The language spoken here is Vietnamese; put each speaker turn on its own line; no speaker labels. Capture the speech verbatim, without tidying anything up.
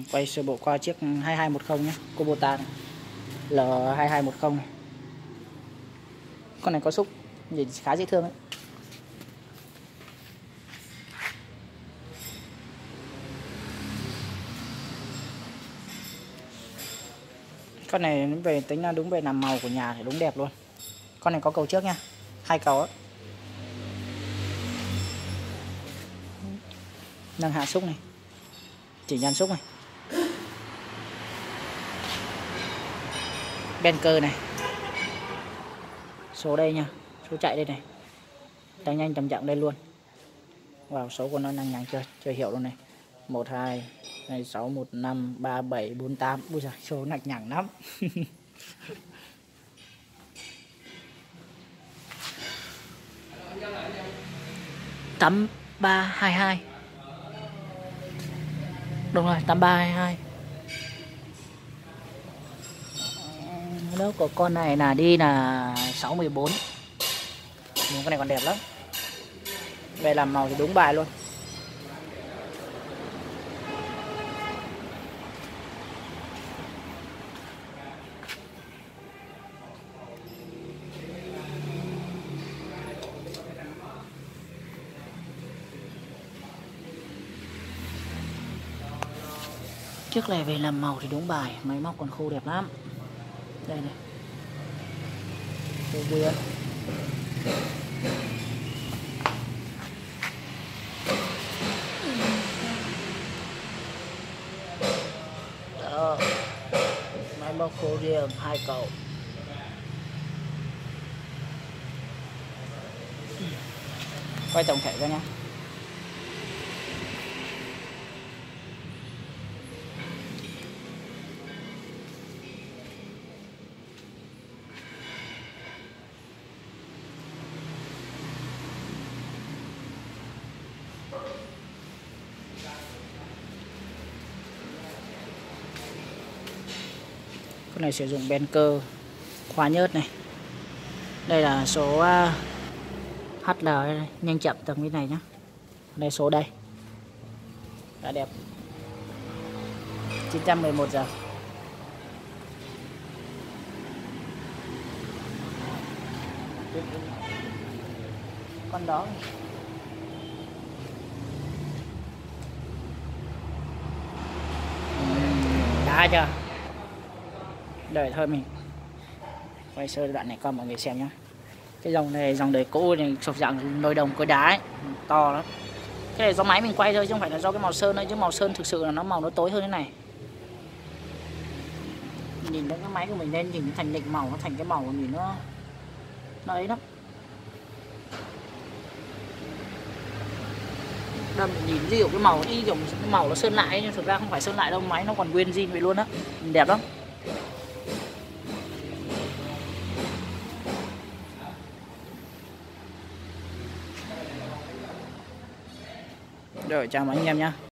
Quay sơ bộ qua chiếc hai hai một không nhé, Kubota này. L hai hai một không này. Con này có xúc nhìn khá dễ thương ấy. Con này về tính là đúng về làm màu của nhà thì đúng đẹp luôn. Con này có cầu trước nha, hai cầu ấy. Nâng hạ xúc này, chỉnh dàn xúc này, ben cơ này, số đây nha, số chạy đây này, tăng nhanh tầm chậm đây luôn. Vào số của nó năng nhàng chưa, chưa hiệu luôn này. Một hai hai sáu một năm ba bảy bốn tám. Ui giời, số nặng nhẳng lắm. Tám ba hai hai. Đúng rồi, tám ba hai hai. Lớp của con này là đi là sáu mười bốn. Con này còn đẹp lắm. Về làm màu thì đúng bài luôn. Chiếc này về làm màu thì đúng bài, máy móc còn khô đẹp lắm. Đây này. Đây kia. Đó. Máy móc khô riêng, hai cầu. Quay tổng thể ra nha. Con này sử dụng ben cơ khóa nhớt này. Đây là số uh, hát lờ đây, nhanh chậm tầm cái này nhá. Đây số đây. Đã đẹp. chín trăm mười một giờ. Con đó. Đã chưa? Đợi thôi mình quay sơ đoạn này cho mọi người xem nhé. Cái dòng này dòng đời cũ này thuộc dạng nồi đồng cối đá ấy, to lắm. Cái này do máy mình quay thôi chứ không phải là do cái màu sơn đâu, chứ màu sơn thực sự là nó màu nó tối hơn thế này. Nhìn cái máy của mình lên nhìn thành định màu, nó thành cái màu nhìn nó nó ấy lắm. Đâm nhìn ví dụ cái màu y kiểu cái màu nó sơn lại nhưng thực ra không phải sơn lại đâu, máy nó còn nguyên zin vậy luôn á, đẹp lắm. Rồi chào mọi anh em nhé.